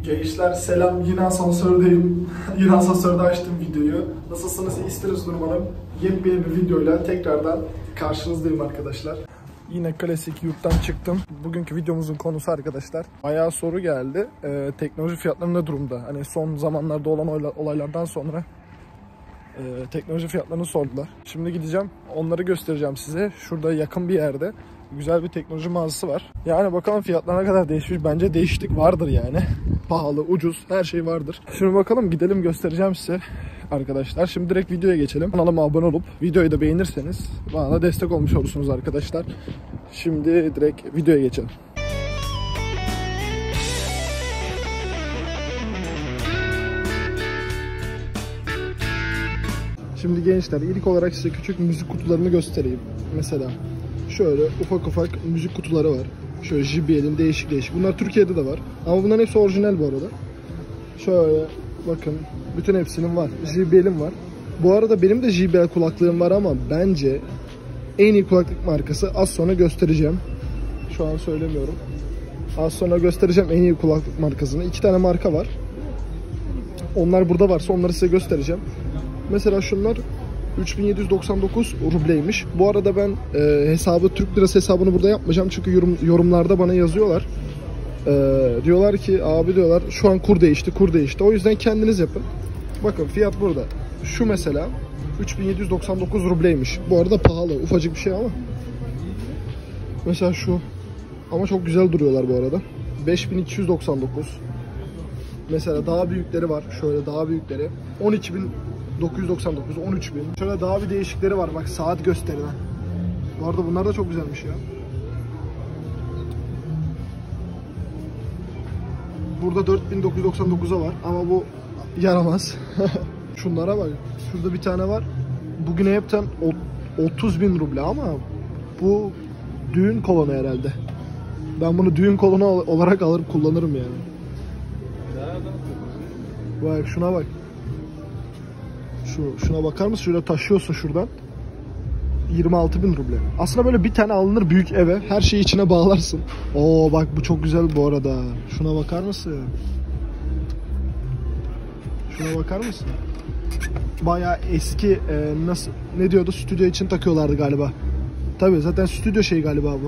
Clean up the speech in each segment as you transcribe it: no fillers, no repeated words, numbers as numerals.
Gençler selam, yine asansördeyim. Yine asansörde açtım videoyu. Nasılsınız, iyisiniz umarım. Yepyeni bir videoyla tekrardan karşınızdayım arkadaşlar. Yine klasik yurttan çıktım. Bugünkü videomuzun konusu arkadaşlar, bayağı soru geldi. Teknoloji fiyatları ne durumda? Hani son zamanlarda olan olaylardan sonra teknoloji fiyatlarını sordular. Şimdi gideceğim, onları göstereceğim size. Şurada yakın bir yerde güzel bir teknoloji mağazası var. Yani bakalım fiyatlar ne kadar değişmiş. Bence değişiklik vardır yani. Pahalı, ucuz, her şey vardır. Şimdi bakalım, gidelim, göstereceğim size arkadaşlar. Şimdi direkt videoya geçelim. Kanalıma abone olup videoyu da beğenirseniz bana da destek olmuş olursunuz arkadaşlar. Şimdi direkt videoya geçelim. Şimdi gençler, ilk olarak size küçük müzik kutularını göstereyim. Mesela şöyle ufak ufak müzik kutuları var. Şöyle JBL'in değişik değişik. Bunlar Türkiye'de de var. Ama bunların hepsi orijinal bu arada. Şöyle bakın, bütün hepsinin var. JBL'im var. Bu arada benim de JBL kulaklığım var ama bence en iyi kulaklık markası, az sonra göstereceğim. Şu an söylemiyorum. Az sonra göstereceğim en iyi kulaklık markasını. 2 tane marka var. Onlar burada varsa onları size göstereceğim. Mesela şunlar 3799 rubleymiş. Bu arada ben hesabı, Türk lirası hesabını burada yapmayacağım. Çünkü yorumlarda bana yazıyorlar. Diyorlar ki abi, diyorlar şu an kur değişti, kur değişti. O yüzden kendiniz yapın. Bakın fiyat burada. Şu mesela 3799 rubleymiş. Bu arada pahalı, ufacık bir şey ama. Mesela şu. Ama çok güzel duruyorlar bu arada. 5299. Mesela daha büyükleri var. Şöyle daha büyükleri. 12999, 13000. Şöyle daha bir değişikleri var. Bak, saat gösterilen. Bu arada bunlar da çok güzelmiş ya. Burada 4999'a var ama bu yaramaz. Şunlara bak. Şurada bir tane var. Bugüne hepten 30.000 ruble ama bu düğün kolonu herhalde. Ben bunu düğün kolonu olarak alır kullanırım yani. Bak şuna bak. Şuna bakar mısın? Şöyle taşıyorsun şuradan. 26.000 ruble. Aslında böyle bir tane alınır büyük eve. Her şeyi içine bağlarsın. Oo bak, bu çok güzel bu arada. Şuna bakar mısın? Şuna bakar mısın? Bayağı eski, nasıl, ne diyordu? Stüdyo için takıyorlardı galiba. Tabii zaten stüdyo şey galiba bu.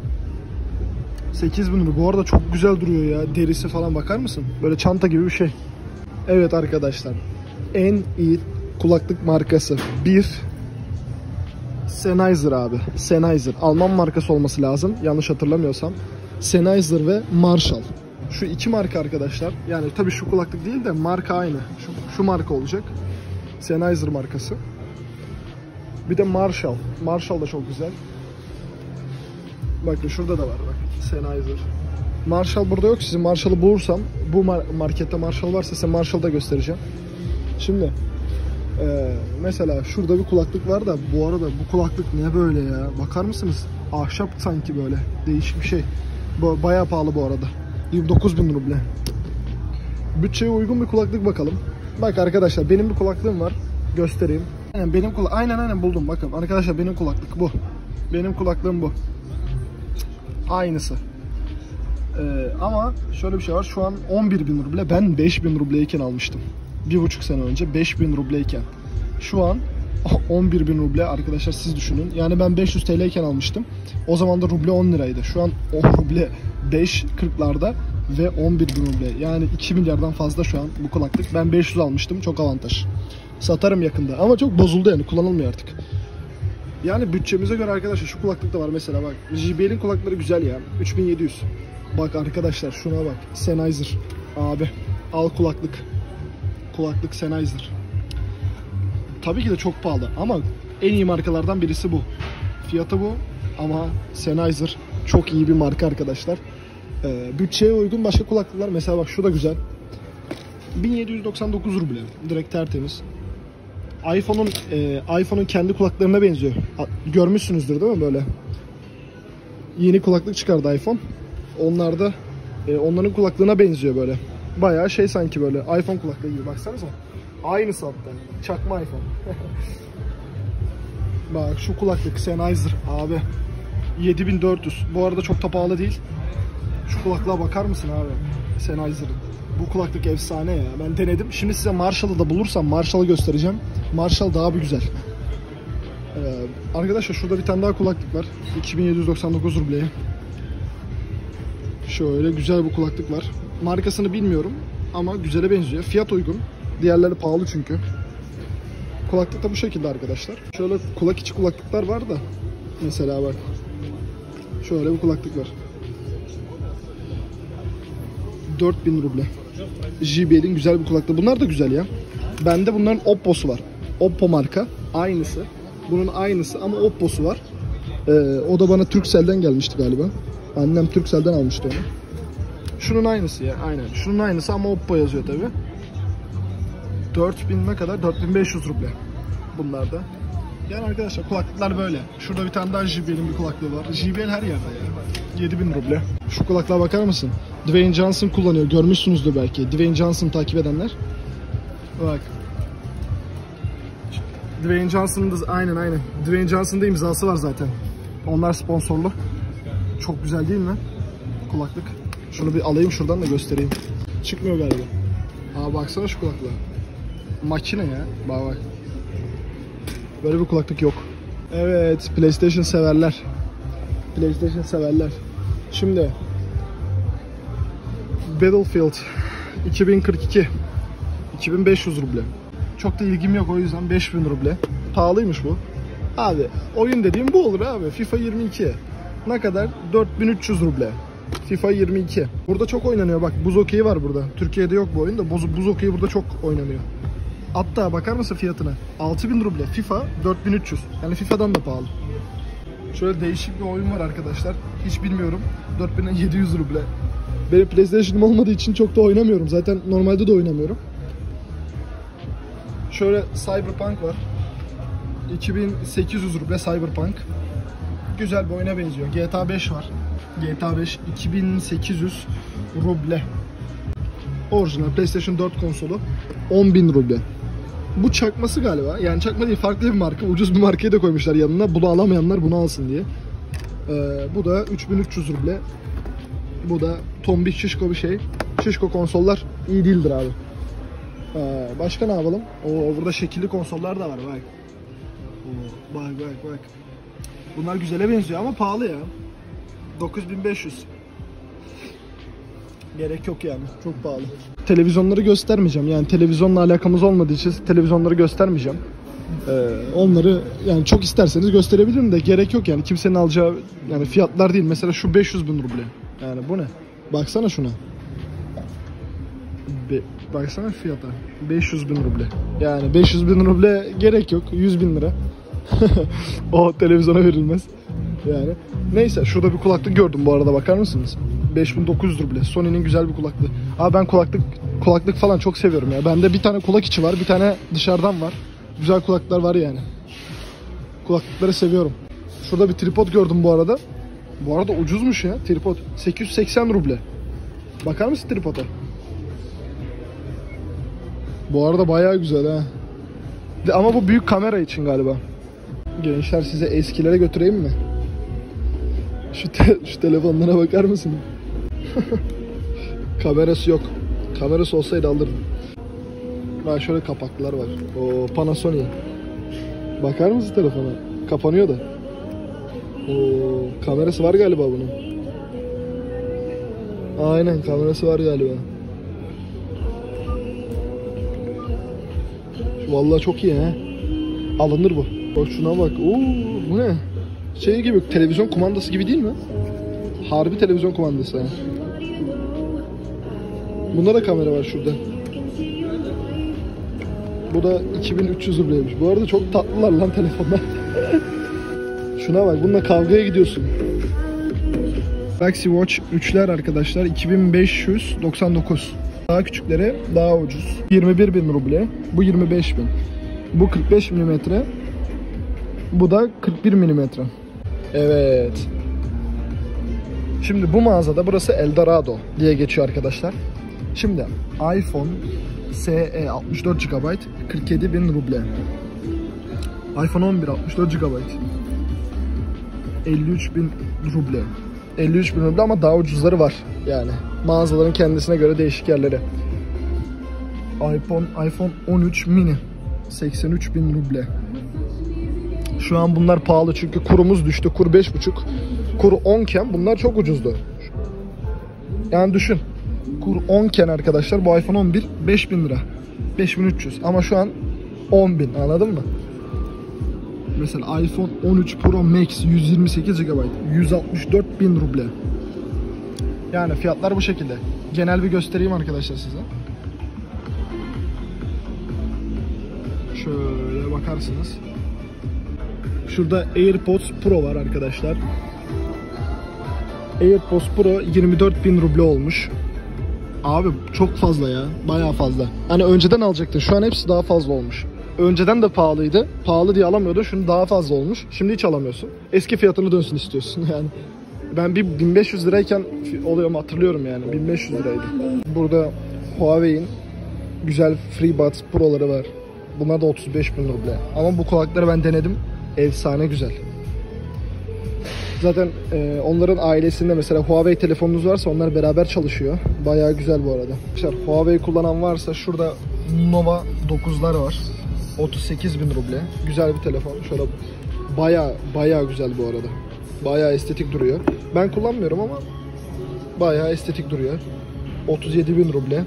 8.000 ruble. Bu arada çok güzel duruyor ya. Derisi falan bakar mısın? Böyle çanta gibi bir şey. Evet arkadaşlar. En iyi kulaklık markası 1 Sennheiser abi. Sennheiser. Alman markası olması lazım. Yanlış hatırlamıyorsam. Sennheiser ve Marshall. Şu iki marka arkadaşlar. Yani tabii şu kulaklık değil de marka aynı. Şu marka olacak. Sennheiser markası. Bir de Marshall. Marshall da çok güzel. Bakın şurada da var bak. Sennheiser. Marshall burada yok. Sizin Marshall'ı bulursam, bu markette Marshall varsa size Marshall'da göstereceğim. Şimdi mesela şurada bir kulaklık var da, bu arada bu kulaklık ne böyle ya? Bakar mısınız? Ahşap sanki, böyle değişik bir şey. Bayağı pahalı bu arada. 29.000 ruble. Bütçeye uygun bir kulaklık bakalım. Bak arkadaşlar, benim bir kulaklığım var. Göstereyim. Aynen benim aynen buldum. Bakın arkadaşlar, benim kulaklık bu. Benim kulaklığım bu. Aynısı. Ama şöyle bir şey var. Şu an 11.000 ruble. Ben 5.000 rubleyken almıştım. 1,5 sene önce 5.000 rubleyken. Şu an 11.000 ruble arkadaşlar, siz düşünün. Yani ben 500 TL iken almıştım. O zaman da ruble 10 liraydı. Şu an 10 ruble 5.40'larda ve 11.000 ruble. Yani 2 milyardan fazla şu an bu kulaklık. Ben 500 almıştım. Çok avantaj. Satarım yakında. Ama çok bozuldu yani. Kullanılmıyor artık. Yani bütçemize göre arkadaşlar şu kulaklık da var mesela bak. JBL'in kulakları güzel ya. 3700. Bak arkadaşlar şuna bak. Sennheiser. Abi al kulaklık. Kulaklık Sennheiser. Tabii ki de çok pahalı ama en iyi markalardan birisi bu. Fiyatı bu ama Sennheiser çok iyi bir marka arkadaşlar. Bütçeye uygun başka kulaklıklar. Mesela bak şu da güzel. 1799 ruble. Direkt tertemiz. iPhone'un kendi kulaklarına benziyor. Görmüşsünüzdür değil mi böyle? Yeni kulaklık çıkardı iPhone. Onlar da onların kulaklığına benziyor böyle. Bayağı şey sanki, böyle iPhone kulaklığı gibi. Baksanıza. Aynısı hatta. Çakma iPhone. Bak şu kulaklık Sennheiser abi. 7400. Bu arada çok da pahalı değil. Şu kulaklığa bakar mısın abi? Sennheiser'ın. Bu kulaklık efsane ya. Ben denedim. Şimdi size Marshall'ı da bulursam Marshall'ı göstereceğim. Marshall daha bir güzel. Arkadaşlar şurada bir tane daha kulaklık var. 2799 rubleye. Şöyle güzel bir kulaklık var. Markasını bilmiyorum ama güzele benziyor. Fiyat uygun. Diğerleri pahalı çünkü. Kulaklık da bu şekilde arkadaşlar. Şöyle kulak içi kulaklıklar var da. Mesela bak. Şöyle bir kulaklık var. 4000 ruble. JBL'in güzel bir kulaklığı. Bunlar da güzel ya. Bende bunların Oppo'su var. Oppo marka. Aynısı. Bunun aynısı ama Oppo'su var. O da bana Turkcell'den gelmişti galiba. Annem Turkcell'den almıştı onu. Şunun aynısı ya. Aynen. Şunun aynısı ama Oppo yazıyor tabi. 4000 ne kadar? 4500 ruble. Bunlar da. Yani arkadaşlar kulaklıklar böyle. Şurada bir tane daha JBL'in bir kulaklığı var. JBL her yerde ya. 7000 ruble. Şu kulaklığa bakar mısın? Dwayne Johnson kullanıyor. Görmüşsünüzdür belki. Dwayne Johnson takip edenler. Bak. Dwayne Johnson'ın da aynen. Dwayne Johnson'da imzası var zaten. Onlar sponsorlu. Çok güzel değil mi? Kulaklık. Şunu bir alayım şuradan da göstereyim. Çıkmıyor galiba. Aa baksana şu kulaklığa. Makine ya. Bak. Böyle bir kulaklık yok. Evet, PlayStation severler. Şimdi Battlefield 2042 2500 ruble. Çok da ilgim yok o yüzden 5000 ruble. Pahalıymış bu. Abi oyun dediğim bu olur abi. FIFA 22. Ne kadar? 4300 ruble. FIFA 22. Burada çok oynanıyor bak. Buz hokeyi var burada. Türkiye'de yok bu oyun da buz hokeyi burada çok oynanıyor. Hatta bakar mısın fiyatına? 6000 ruble. FIFA 4300. Yani FIFA'dan da pahalı. Şöyle değişik bir oyun var arkadaşlar. Hiç bilmiyorum. 4700 ruble. Benim PlayStation'ım olmadığı için çok da oynamıyorum. Zaten normalde de oynamıyorum. Şöyle Cyberpunk var. 2800 ruble Cyberpunk. Güzel bir oyuna benziyor. GTA 5 var. GTA 5 2800 ruble. Orijinal PlayStation 4 konsolu 10.000 ruble. Bu çakması galiba. Yani çakma değil, farklı bir marka. Ucuz bir markayı da koymuşlar yanına. Bunu alamayanlar bunu alsın diye. Bu da 3300 ruble. Bu da tombik şişko bir şey. Şişko konsollar iyi değildir abi. Başka ne yapalım? Burada şekilli konsollar da var bak. Bak. Bunlar güzele benziyor ama pahalı ya. 9500. Gerek yok yani. Çok pahalı. Televizyonları göstermeyeceğim. Yani televizyonla alakamız olmadığı için televizyonları göstermeyeceğim. Onları yani çok isterseniz gösterebilirim de gerek yok yani. Kimsenin alacağı yani fiyatlar değil. Mesela şu 500.000 ruble. Yani bu ne? Baksana şuna. Baksana fiyata. 500.000 ruble. Yani 500.000 ruble gerek yok. 100.000 lira. O televizyona verilmez. Yani. Neyse şurada bir kulaklık gördüm bu arada, bakar mısınız? 5900 ruble. Sony'nin güzel bir kulaklığı. Abi ben kulaklık falan çok seviyorum ya. Bende bir tane kulak içi var, bir tane dışarıdan var. Güzel kulaklıklar var yani. Kulaklıkları seviyorum. Şurada bir tripod gördüm bu arada. Bu arada ucuzmuş ya tripod. 880 ruble. Bakar mısın tripoda? Bu arada bayağı güzel ha. Ama bu büyük kamera için galiba. Gençler size eskilere götüreyim mi? Şu telefonlara bakar mısın? Kamerası yok. Kamerası olsaydı alırdım. Bak şöyle kapaklar var. O Panasonic. Bakar mısın telefona? Kapanıyor da. O kamerası var galiba bunun. Aynen kamerası var galiba. Vallahi çok iyi ha. Alınır bu. Bak şuna bak. Oo, bu ne? Şey gibi, televizyon kumandası gibi değil mi? Harbi televizyon kumandası ha. Bunda da kamera var şurada. Bu da 2300 rubleymiş. Bu arada çok tatlılar lan telefonlar. Şuna bak, bununla kavgaya gidiyorsun. Galaxy Watch 3'ler arkadaşlar 2599. Daha küçükleri daha ucuz. 21.000 ruble. Bu 25.000. Bu 45 mm. Bu da 41 mm. Evet. Şimdi bu mağazada, burası Eldorado diye geçiyor arkadaşlar. Şimdi iPhone SE 64 GB 47.000 ruble. iPhone 11 64 GB 53.000 ruble. 53.000 ruble ama daha ucuzları var yani. Mağazaların kendisine göre değişik yerleri. iPhone 13 mini 83.000 ruble. Şu an bunlar pahalı çünkü kurumuz düştü. Kur 5.5. Kur 10 iken bunlar çok ucuzdu. Yani düşün. Kur 10 iken arkadaşlar bu iPhone 11 5.000 lira. 5.300 ama şu an 10.000, anladın mı? Mesela iPhone 13 Pro Max 128 GB 164.000 ruble. Yani fiyatlar bu şekilde. Genel bir göstereyim arkadaşlar size. Şöyle bakarsınız. Şurada AirPods Pro var arkadaşlar. AirPods Pro 24.000 ruble olmuş. Abi çok fazla ya. Bayağı fazla. Hani önceden alacaktın. Şu an hepsi daha fazla olmuş. Önceden de pahalıydı. Pahalı diye alamıyordun. Şimdi daha fazla olmuş. Şimdi hiç alamıyorsun. Eski fiyatını dönsün istiyorsun yani. Ben bir 1500 lirayken oluyorum, hatırlıyorum yani. 1500 liraydı. Burada Huawei'in güzel FreeBuds Pro'ları var. Bunlar da 35.000 ruble. Ama bu kulakları ben denedim. Efsane güzel. Zaten onların ailesinde mesela Huawei telefonunuz varsa onlar beraber çalışıyor. Bayağı güzel bu arada. Arkadaşlar Huawei kullanan varsa şurada Nova 9'lar var. 38.000 ruble. Güzel bir telefon. Şöyle bayağı güzel bu arada. Bayağı estetik duruyor. Ben kullanmıyorum ama bayağı estetik duruyor. 37.000 ruble.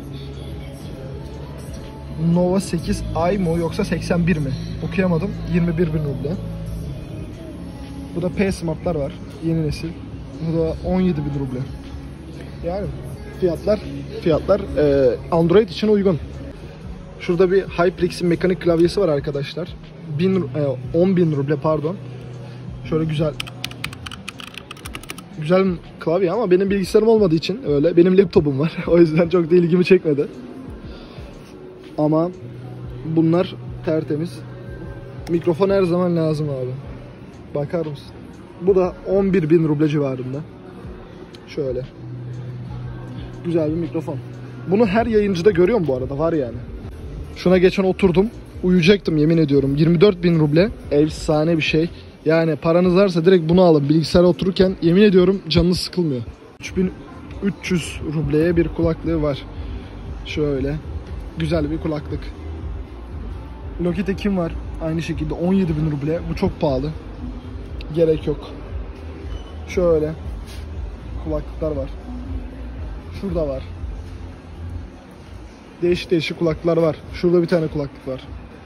Nova 8 i mı yoksa 81 mi? Okuyamadım. 21.000 ruble. Bu da P Smart'lar var. Yeni nesil. Bu da 17.000 ruble. Yani fiyatlar Android için uygun. Şurada bir HyperX'in mekanik klavyesi var arkadaşlar. 10.000 ruble pardon. Şöyle güzel klavye ama benim bilgisayarım olmadığı için öyle. Benim laptopum var. O yüzden çok da ilgimi çekmedi. Ama bunlar tertemiz. Mikrofon her zaman lazım abi. Bakar mısın? Bu da 11.000 ruble civarında. Şöyle. Güzel bir mikrofon. Bunu her yayıncıda görüyorum bu arada. Var yani. Şuna geçen oturdum. Uyuyacaktım yemin ediyorum. 24.000 ruble. Efsane bir şey. Yani paranız varsa direkt bunu alın. Bilgisayara otururken yemin ediyorum canınız sıkılmıyor. 3.300 rubleye bir kulaklığı var. Şöyle. Güzel bir kulaklık. Logitech'im var. Aynı şekilde 17.000 ruble. Bu çok pahalı. Gerek yok. Şöyle kulaklıklar var. Şurada var. Değişik kulaklıklar var. Şurada bir tane kulaklık var.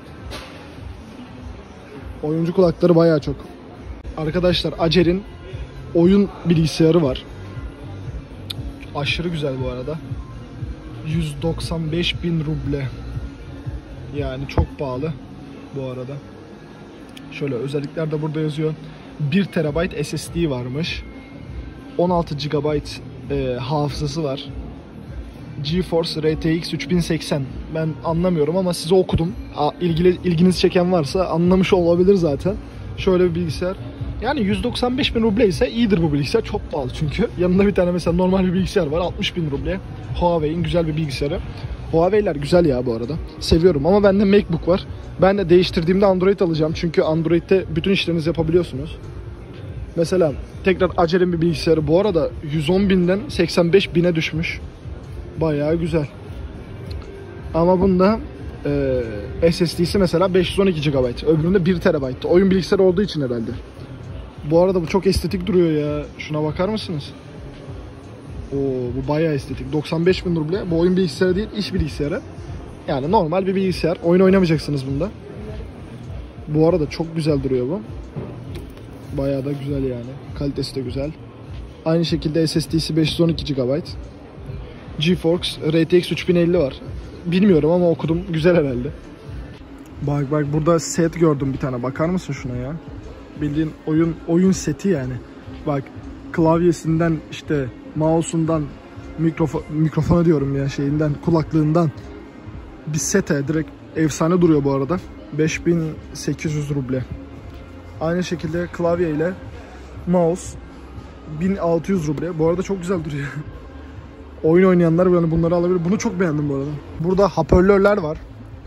Oyuncu kulakları bayağı çok. Arkadaşlar Acer'in oyun bilgisayarı var. Aşırı güzel bu arada. 195.000 ruble. Yani çok pahalı bu arada. Şöyle özellikler de burada yazıyor. 1 TB SSD varmış. 16 GB hafızası var. GeForce RTX 3080. Ben anlamıyorum ama size okudum. İlginizi çeken varsa anlamış olabilir zaten. Şöyle bir bilgisayar. Yani 195.000 ruble ise iyidir bu bilgisayar. Çok pahalı çünkü. Yanında bir tane mesela normal bir bilgisayar var. 60.000 ruble. Huawei'in güzel bir bilgisayarı. Huawei'ler güzel ya bu arada. Seviyorum ama bende MacBook var. Ben de değiştirdiğimde Android alacağım. Çünkü Android'de bütün işlerinizi yapabiliyorsunuz. Mesela tekrar Acer'in bir bilgisayarı bu arada 110.000'den 85.000'e düşmüş. Bayağı güzel. Ama bunda SSD'si mesela 512 GB. Öbüründe 1 TB. Oyun bilgisayarı olduğu için herhalde. Bu arada bu çok estetik duruyor ya. Şuna bakar mısınız? Oo, bu bayağı estetik. 95.000 ruble. Bu oyun bilgisayarı değil, iş bilgisayarı. Yani normal bir bilgisayar. Oyun oynamayacaksınız bunda. Bu arada çok güzel duruyor bu. Bayağı da güzel yani. Kalitesi de güzel. Aynı şekilde SSD'si 512 GB. GeForce RTX 3050 var. Bilmiyorum ama okudum. Güzel herhalde. Bak burada set gördüm bir tane. Bakar mısın şuna ya? Bildiğin oyun seti yani. Bak klavyesinden işte mouse'undan mikrofona diyorum ya şeyinden, kulaklığından bir sete direkt efsane duruyor bu arada. 5800 ruble. Aynı şekilde klavye ile mouse 1600 ruble. Bu arada çok güzel duruyor. Oyun oynayanlar yani bunları alabilir. Bunu çok beğendim bu arada. Burada hoparlörler var.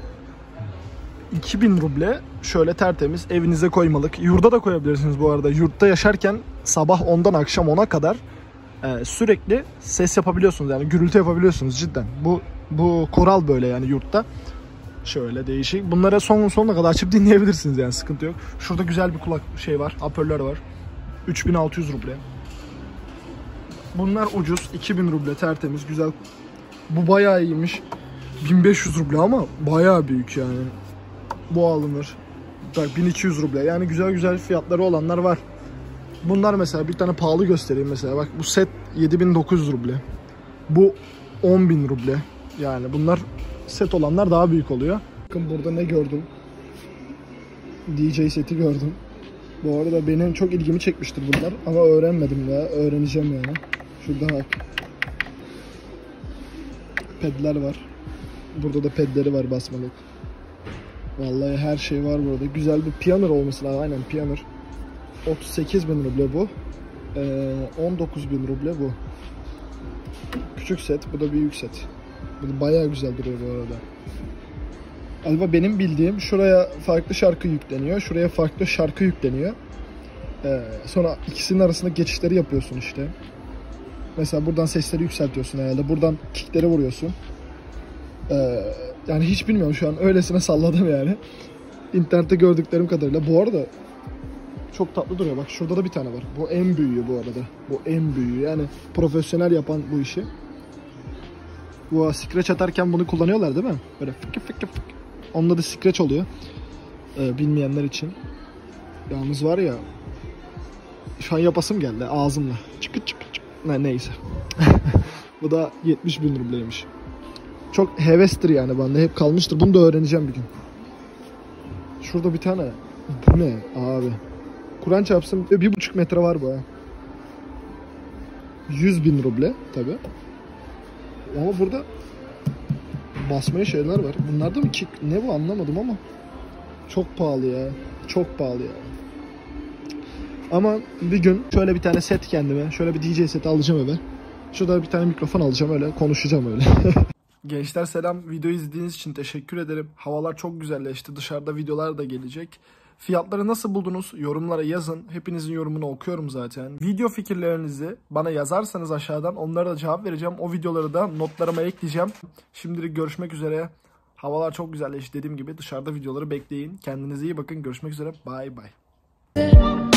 2000 ruble. Şöyle tertemiz evinize koymalık. Yurda da koyabilirsiniz bu arada. Yurtta yaşarken sabah 10'dan akşam 10'a kadar sürekli ses yapabiliyorsunuz, yani gürültü yapabiliyorsunuz cidden. Bu kural böyle yani yurtta. Şöyle değişik. Bunlara sonuna kadar açıp dinleyebilirsiniz, yani sıkıntı yok. Şurada güzel bir kulak şey var, hoparlör var. 3600 ruble. Bunlar ucuz, 2000 ruble, tertemiz, güzel. Bu bayağı iyiymiş. 1500 ruble ama bayağı büyük yani. Bu alınır. Bak 1200 ruble. Yani güzel fiyatları olanlar var. Bunlar mesela bir tane pahalı göstereyim mesela. Bak bu set 7900 ruble. Bu 10.000 ruble. Yani bunlar set olanlar daha büyük oluyor. Bakın burada ne gördüm? DJ seti gördüm. Bu arada benim çok ilgimi çekmiştir bunlar. Ama öğrenmedim ya. Öğreneceğim yani. Şurada bak. Pedler var. Burada da pedleri var basmalık. Vallahi her şey var burada. Güzel bir piyano olması lazım. Aynen piyano. 38.000 ruble bu. 19.000 ruble bu. Küçük set. Bu da büyük set. Bu da bayağı güzel duruyor bu arada. Galiba benim bildiğim şuraya farklı şarkı yükleniyor. Şuraya farklı şarkı yükleniyor. Sonra ikisinin arasında geçişleri yapıyorsun işte. Mesela buradan sesleri yükseltiyorsun herhalde. Buradan kickleri vuruyorsun. Yani hiç bilmiyorum, şu an öylesine salladım yani. İnternette gördüklerim kadarıyla. Bu arada çok tatlı duruyor. Bak şurada da bir tane var. Bu en büyüğü bu arada. Bu en büyüğü. Yani profesyonel yapan bu işi. Bu scratch atarken bunu kullanıyorlar değil mi? Böyle fıkı fıkı fıkı. Onda da scratch oluyor. Bilmeyenler için. Yalnız var ya, şu an yapasım geldi ağzımla. Çıkı çıkı çıkı. Neyse. Bu da 70.000 rubleymiş. Çok hevestir yani bende. Hep kalmıştır. Bunu da öğreneceğim bir gün. Şurada bir tane. Bu ne abi? Kur'an çarpsın 1,5 metre var bu ha. 100.000 ruble tabi. Ama burada basmaya şeyler var. Bunlar da mı kick? Ne bu anlamadım ama. Çok pahalı ya. Çok pahalı ya. Ama bir gün şöyle bir tane set kendime. Şöyle bir DJ seti alacağım eve. Şurada bir tane mikrofon alacağım, öyle konuşacağım öyle. Gençler selam. Videoyu izlediğiniz için teşekkür ederim. Havalar çok güzelleşti. Dışarıda videolar da gelecek. Fiyatları nasıl buldunuz? Yorumlara yazın. Hepinizin yorumunu okuyorum zaten. Video fikirlerinizi bana yazarsanız aşağıdan onlara da cevap vereceğim. O videoları da notlarıma ekleyeceğim. Şimdilik görüşmek üzere. Havalar çok güzelleşti. Dediğim gibi dışarıda videoları bekleyin. Kendinize iyi bakın. Görüşmek üzere. Bye bye.